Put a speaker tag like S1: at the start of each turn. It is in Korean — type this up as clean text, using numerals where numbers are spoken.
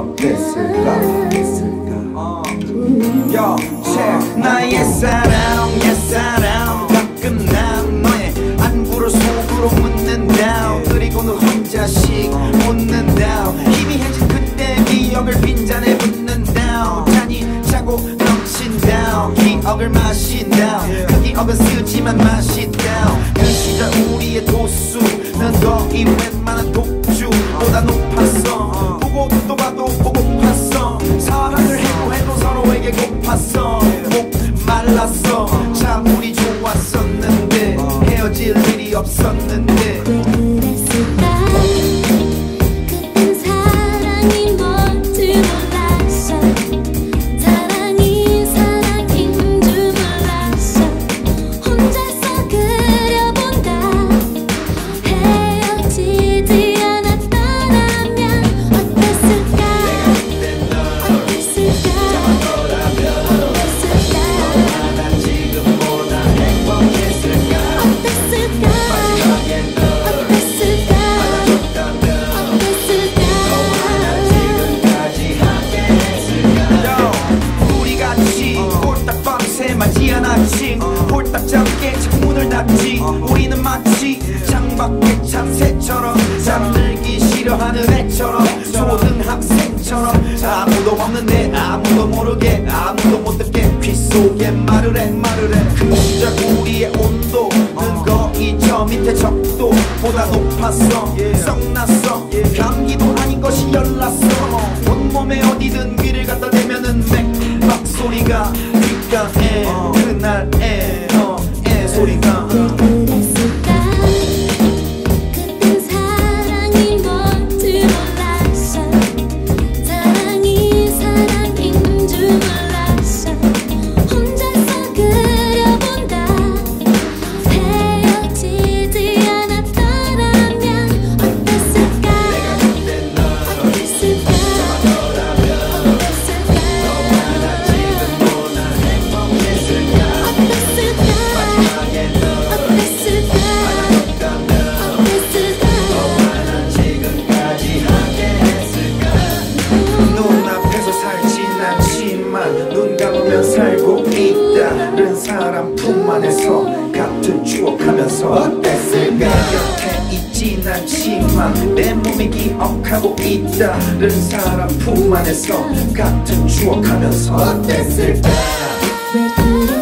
S1: 어땠을까?
S2: Yo, check. 나의 사랑, 옛사랑 가끔 난 너의 안구를 속으로 묻는다. 그리고 너 혼자씩 웃는다. 희미해진 그때 기억을 빈잔에 붓는다. 잔이 차고 넘친다. 기억을 마신다. 그 기억은 쓰지만 맛있다. 그 시절 우리의 도수는 거의 웬만한 독주보다 높았어. 보고 또 봐도 보고팠어. 사랑을 해도 서로에게 고팠어. 목 말랐어. 참 우리 좋았었는데 헤어질 일이 없었는데. 맞이 않았지. 홀딱 잡게 창문을 닫지. 우리는 마치 창밖의 참새처럼 잠들기 싫어하는 애처럼 초등학생처럼 아무도 없는데 아무도 모르게 아무도 못 듣게 귀 속에 말을 해. 그 시절 우리의 온도는 거의 저 밑에 적도보다 높았어. 썩났어. 감기도 아닌 것이 열났어. 온몸에 어디든 귀를 갖다 대면은 맥박 소리가 귓가에 그날의 너의 소리가. 눈 감으면 살고 있다는 사람 품 안에서 같은 추억하면서 어땠을까? 내 곁에 있진 않지만 내 몸이 기억하고 있다는 사람 품 안에서 같은 추억하면서 어땠을까?